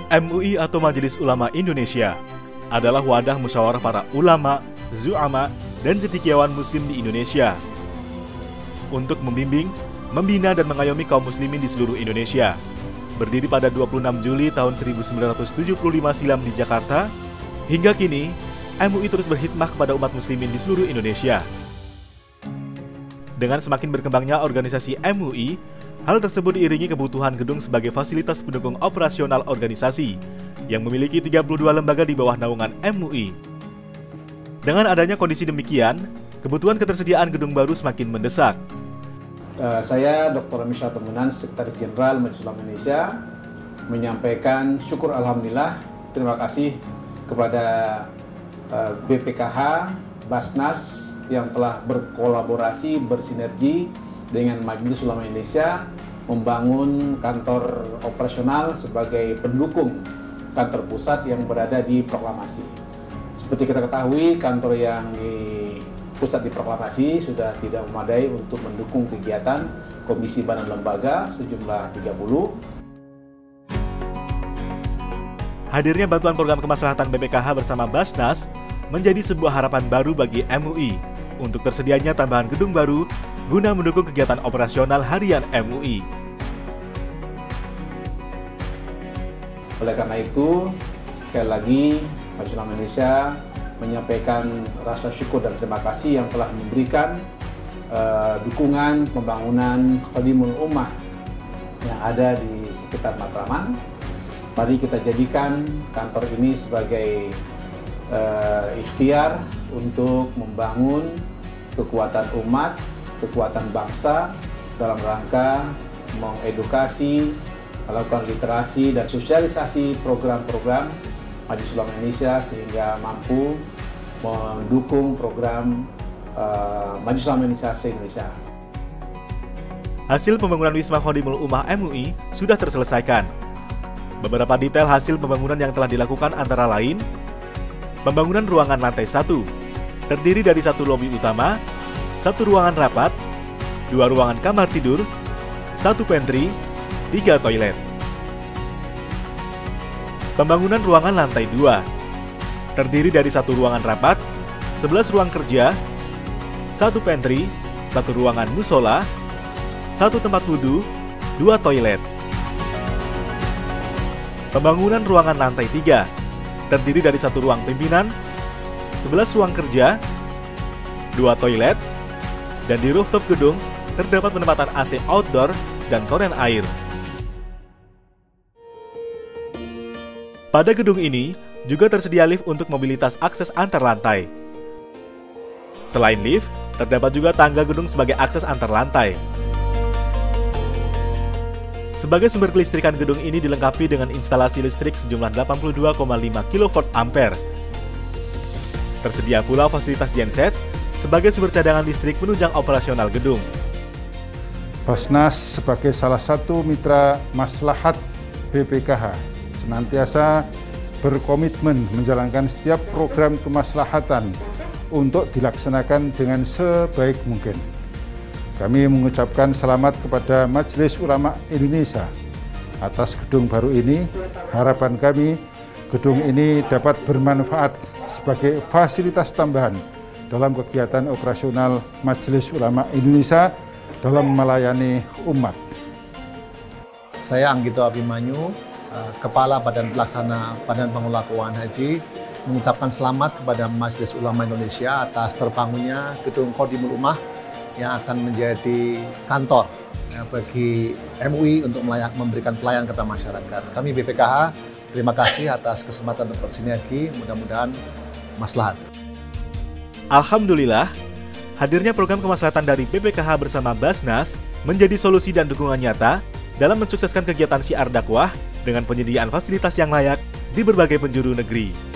MUI atau Majelis Ulama Indonesia adalah wadah musyawarah para ulama, zu'ama, dan cendekiawan muslim di Indonesia untuk membimbing, membina, dan mengayomi kaum muslimin di seluruh Indonesia. Berdiri pada 26 Juli tahun 1975 silam di Jakarta, hingga kini MUI terus berkhidmah kepada umat muslimin di seluruh Indonesia. Dengan semakin berkembangnya organisasi MUI, hal tersebut diiringi kebutuhan gedung sebagai fasilitas pendukung operasional organisasi yang memiliki 32 lembaga di bawah naungan MUI. Dengan adanya kondisi demikian, kebutuhan ketersediaan gedung baru semakin mendesak. Saya Dr. Misha Temunan, Sekretaris Jenderal Majelis Ulama Indonesia, menyampaikan syukur alhamdulillah, terima kasih kepada BPKH, Basnas yang telah berkolaborasi, bersinergi dengan Majelis Ulama Indonesia membangun kantor operasional sebagai pendukung kantor pusat yang berada di Proklamasi. Seperti kita ketahui, kantor yang di pusat di Proklamasi sudah tidak memadai untuk mendukung kegiatan komisi badan lembaga sejumlah 30. Hadirnya bantuan program kemaslahatan BPKH bersama Basnas menjadi sebuah harapan baru bagi MUI untuk tersedianya tambahan gedung baru guna mendukung kegiatan operasional harian MUI. Oleh karena itu, sekali lagi Majelis Ulama Indonesia menyampaikan rasa syukur dan terima kasih yang telah memberikan dukungan pembangunan Khadimul Ummah yang ada di sekitar Matraman. Mari kita jadikan kantor ini sebagai ikhtiar untuk membangun kekuatan umat, kekuatan bangsa dalam rangka mengedukasi, melakukan literasi dan sosialisasi program-program Majelis Ulama Indonesia sehingga mampu mendukung program Majelis Ulama Indonesia se-Indonesia. Hasil pembangunan Wisma Khadimul Ummah MUI sudah terselesaikan. Beberapa detail hasil pembangunan yang telah dilakukan antara lain: pembangunan ruangan lantai 1, terdiri dari 1 lobi utama, 1 ruangan rapat, 2 ruangan kamar tidur, 1 pantry, 3 toilet. Pembangunan ruangan lantai 2, terdiri dari 1 ruangan rapat, 11 ruang kerja, 1 pantry, 1 ruangan musola, 1 tempat wudhu, 2 toilet. Pembangunan ruangan lantai 3, terdiri dari 1 ruang pimpinan, 11 ruang kerja, 2 toilet, dan di rooftop gedung terdapat penempatan AC outdoor dan toren air. Pada gedung ini juga tersedia lift untuk mobilitas akses antar lantai. Selain lift, terdapat juga tangga gedung sebagai akses antar lantai. Sebagai sumber kelistrikan, gedung ini dilengkapi dengan instalasi listrik sejumlah 82,5 kVA. Tersedia pula fasilitas genset sebagai sumber cadangan listrik penunjang operasional gedung. Basnas sebagai salah satu mitra maslahat BPKH senantiasa berkomitmen menjalankan setiap program kemaslahatan untuk dilaksanakan dengan sebaik mungkin. Kami mengucapkan selamat kepada Majelis Ulama Indonesia atas gedung baru ini. Harapan kami, gedung ini dapat bermanfaat sebagai fasilitas tambahan dalam kegiatan operasional Majelis Ulama Indonesia dalam melayani umat. Saya Anggito Abimanyu, Kepala Badan Pelaksana Badan Pengelola Keuangan Haji, mengucapkan selamat kepada Majelis Ulama Indonesia atas terbangunnya gedung Khadimul Ummah yang akan menjadi kantor bagi MUI untuk memberikan pelayanan kepada masyarakat. Kami BPKH terima kasih atas kesempatan untuk bersinergi, mudah-mudahan maslahat. Alhamdulillah, hadirnya program kemaslahatan dari BPKH bersama Basnas menjadi solusi dan dukungan nyata dalam mensukseskan kegiatan syiar dakwah dengan penyediaan fasilitas yang layak di berbagai penjuru negeri.